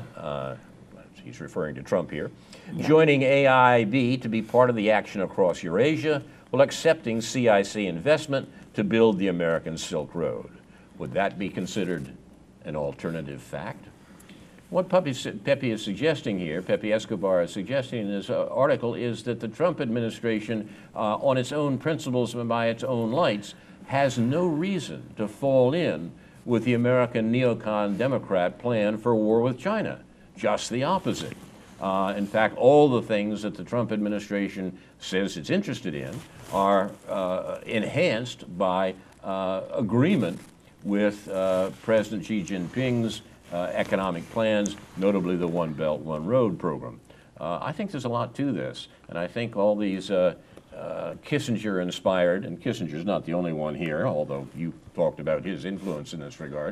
he's referring to Trump here, joining AIIB to be part of the action across Eurasia, while accepting CIC investment to build the American Silk Road. Would that be considered an alternative fact? What Pepe is suggesting here, Pepe Escobar is suggesting in this article, is that the Trump administration, on its own principles and by its own lights, has no reason to fall in with the American neocon Democrat plan for war with China. Just the opposite. In fact, all the things that the Trump administration says it's interested in are enhanced by agreement with President Xi Jinping's economic plans, notably the One Belt, One Road program. I think there's a lot to this, and I think all these Kissinger-inspired, and Kissinger's not the only one here, although you talked about his influence in this regard.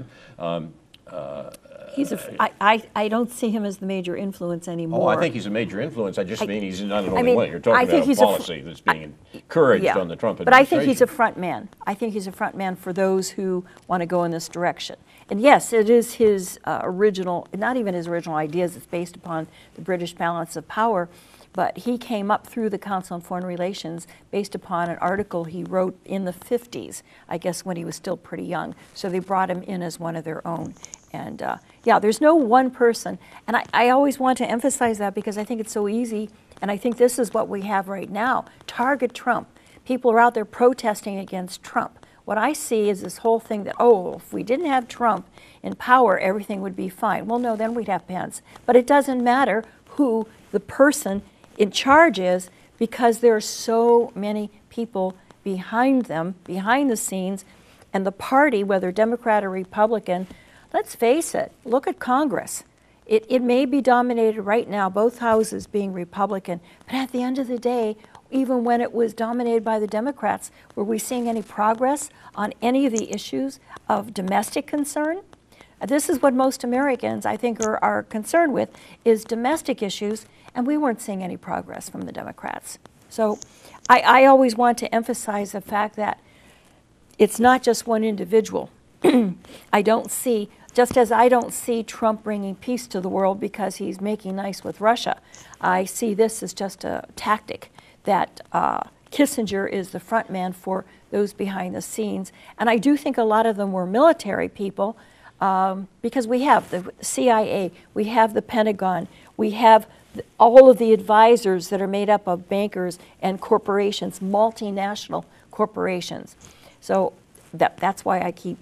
I don't see him as the major influence anymore. Oh, I think he's a major influence. I just mean he's not an only one. You're talking about a policy that's being encouraged on the Trump administration. But I think he's a front man. I think he's a front man for those who want to go in this direction. And yes, it is his original, not even his original ideas, it's based upon the British balance of power, but he came up through the Council on Foreign Relations based upon an article he wrote in the 50s, I guess when he was still pretty young. So they brought him in as one of their own. And yeah, there's no one person. And I always want to emphasize that because I think it's so easy, and I think this is what we have right now. Target Trump. People are out there protesting against Trump. What I see is this whole thing that, oh, if we didn't have Trump in power, everything would be fine. Well, no, then we'd have Pence. But it doesn't matter who the person in charge is because there are so many people behind them, behind the scenes, and the party, whether Democrat or Republican, let's face it, look at Congress. It may be dominated right now, both houses being Republican, but at the end of the day, even when it was dominated by the Democrats, were we seeing any progress on any of the issues of domestic concern? This is what most Americans, I think, are concerned with, is domestic issues, and we weren't seeing any progress from the Democrats. So I always want to emphasize the fact that it's not just one individual. I don't see, just as I don't see Trump bringing peace to the world because he's making nice with Russia, I see this as just a tactic that Kissinger is the front man for those behind the scenes. And I do think a lot of them were military people because we have the CIA, we have the Pentagon, we have all of the advisors that are made up of bankers and corporations, multinational corporations. So that's why I keep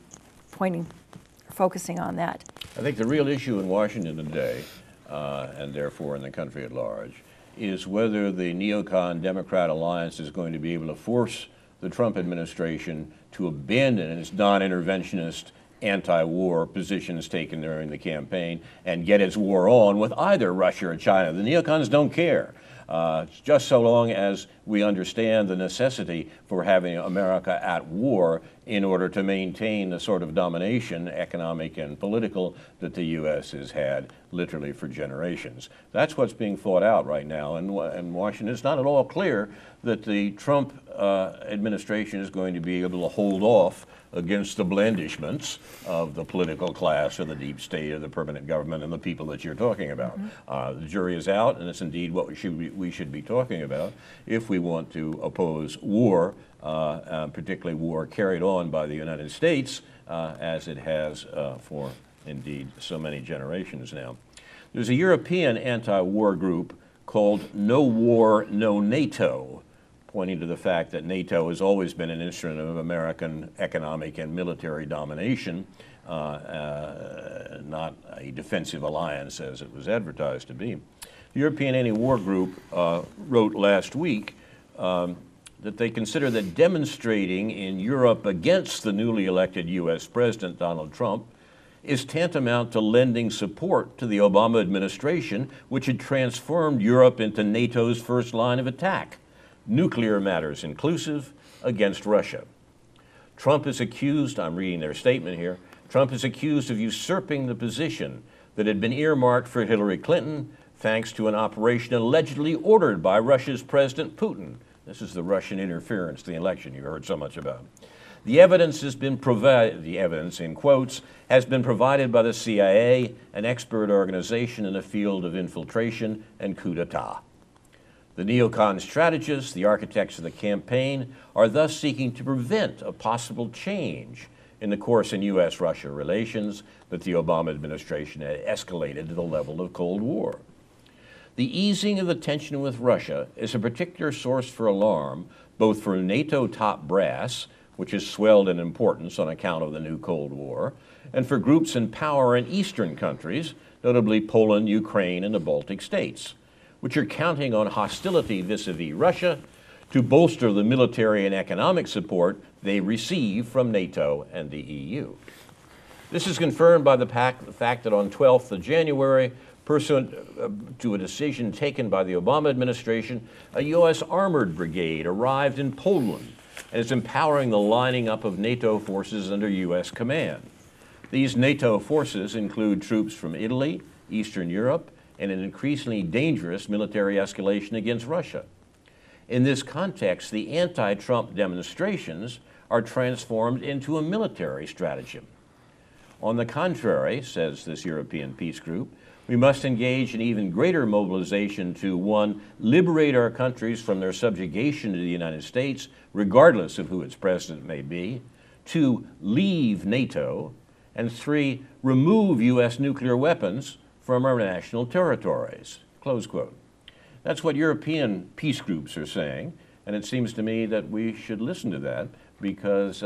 focusing on that. I think the real issue in Washington today, and therefore in the country at large, is whether the neocon Democrat alliance is going to be able to force the Trump administration to abandon its non-interventionist anti-war positions taken during the campaign and get its war on with either Russia or China. The neocons don't care. Just so long as we understand the necessity for having America at war in order to maintain the sort of domination, economic and political, that the U.S. has had literally for generations. That's what's being fought out right now in Washington. It's not at all clear that the Trump administration is going to be able to hold off against the blandishments of the political class or the deep state or the permanent government and the people that you're talking about. The jury is out, and it's indeed what we should be talking about if we want to oppose war, particularly war carried on by the United States as it has for indeed so many generations now. There's a European anti-war group called No War, No NATO, pointing to the fact that NATO has always been an instrument of American economic and military domination, not a defensive alliance as it was advertised to be. The European Anti-War Group wrote last week that they consider that demonstrating in Europe against the newly elected U.S. President Donald Trump is tantamount to lending support to the Obama administration, which had transformed Europe into NATO's first line of attack, nuclear matters inclusive, against Russia. Trump is accused, I'm reading their statement here, Trump is accused of usurping the position that had been earmarked for Hillary Clinton thanks to an operation allegedly ordered by Russia's President Putin. This is the Russian interference, the election you heard so much about. The evidence has been provided, the evidence in quotes, has been provided by the CIA, an expert organization in the field of infiltration and coup d'etat. The neocon strategists, the architects of the campaign, are thus seeking to prevent a possible change in the course in U.S.-Russia relations that the Obama administration had escalated to the level of Cold War. The easing of the tension with Russia is a particular source for alarm, both for NATO top brass, which has swelled in importance on account of the new Cold War, and for groups in power in Eastern countries, notably Poland, Ukraine, and the Baltic states, which are counting on hostility vis-a-vis Russia to bolster the military and economic support they receive from NATO and the EU. This is confirmed by the fact that on 12th of January, pursuant to a decision taken by the Obama administration, a U.S. armored brigade arrived in Poland and is empowering the lining up of NATO forces under U.S. command. These NATO forces include troops from Italy, Eastern Europe, and an increasingly dangerous military escalation against Russia. In this context, the anti-Trump demonstrations are transformed into a military stratagem. On the contrary, says this European peace group, we must engage in even greater mobilization to, 1, liberate our countries from their subjugation to the United States, regardless of who its president may be, 2, leave NATO, and 3, remove U.S. nuclear weapons from our national territories, close quote. That's what European peace groups are saying, and it seems to me that we should listen to that because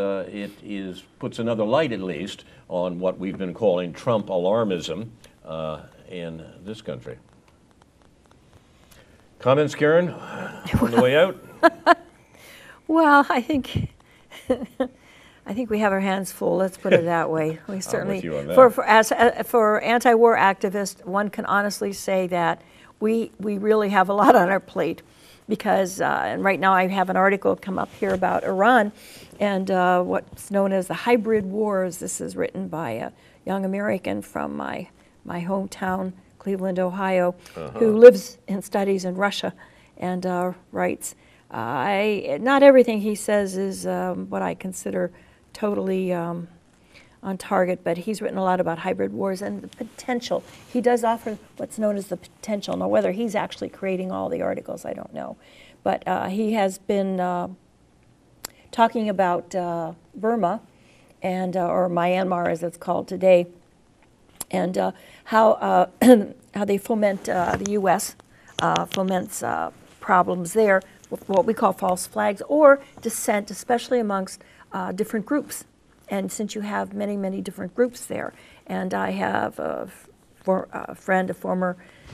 it puts another light, at least, on what we've been calling Trump alarmism in this country. Comments, Karen, on the way out? Well, I think we have our hands full. Let's put it that way. We certainly, you on that. for anti-war activists, one can honestly say that we really have a lot on our plate, because and right now I have an article come up here about Iran and what's known as the hybrid wars. This is written by a young American from my hometown, Cleveland, Ohio, who lives and studies in Russia, and writes. Not everything he says is what I consider totally on target, but he's written a lot about hybrid wars and the potential. He does offer what's known as the potential. Now, whether he's actually creating all the articles, I don't know. But he has been talking about Burma, and or Myanmar as it's called today, and how how they foment, the U.S. Foments problems there, with what we call false flags, or dissent, especially amongst different groups. And since you have many, many different groups there, and I have a friend, a former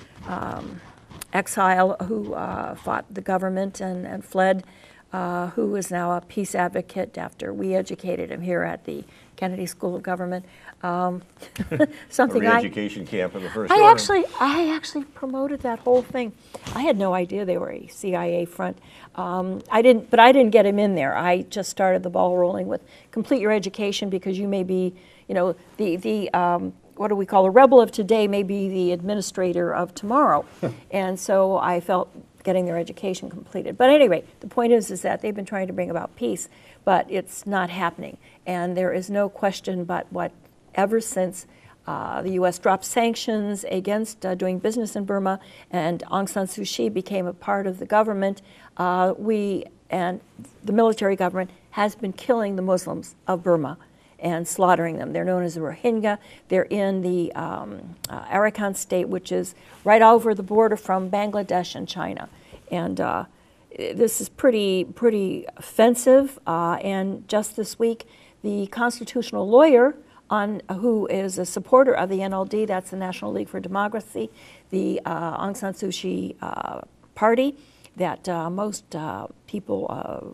exile who fought the government and fled, who is now a peace advocate after we educated him here at the Kennedy School of Government. Something a re-education camp in the first I order. actually promoted that whole thing. I had no idea they were a CIA front. I didn't get him in there. I just started the ball rolling with complete your education, because you may be, you know, the what do we call, a rebel of today may be the administrator of tomorrow. And so I felt getting their education completed. But anyway, the point is that they've been trying to bring about peace, but it's not happening. And there is no question but what, ever since the U.S. dropped sanctions against doing business in Burma and Aung San Suu Kyi became a part of the government, we and the military government has been killing the Muslims of Burma and slaughtering them. They're known as the Rohingya. They're in the Arakan state, which is right over the border from Bangladesh and China. And this is pretty offensive. And just this week, the constitutional lawyer who is a supporter of the NLD, that's the National League for Democracy, the Aung San Suu Kyi party that most people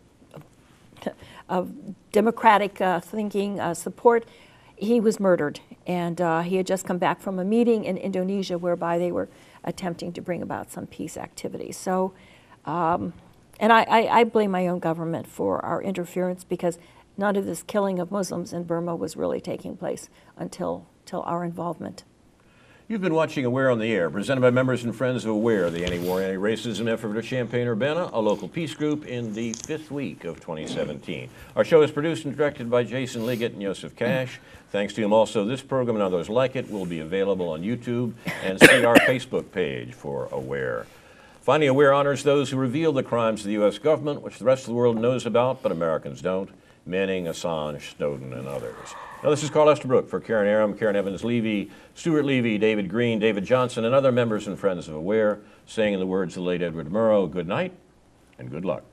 of democratic thinking support, he was murdered. And he had just come back from a meeting in Indonesia whereby they were attempting to bring about some peace activities. So, and I blame my own government for our interference, because none of this killing of Muslims in Burma was really taking place until our involvement. You've been watching Aware on the Air, presented by members and friends of Aware, the anti-war, anti-racism effort of Champaign-Urbana, a local peace group in the 5th week of 2017. Our show is produced and directed by Jason Liggett and Joseph Cash. Thanks to him also, this program and others like it will be available on YouTube, and see our Facebook page for Aware. Finally, Aware honors those who reveal the crimes of the U.S. government, which the rest of the world knows about, but Americans don't. Manning, Assange, Snowden, and others. Now, this is Carl Estabrook for Karen Aram, Karen Evans-Levy, Stuart Levy, David Green, David Johnson, and other members and friends of Aware, saying in the words of the late Edward Murrow, good night and good luck.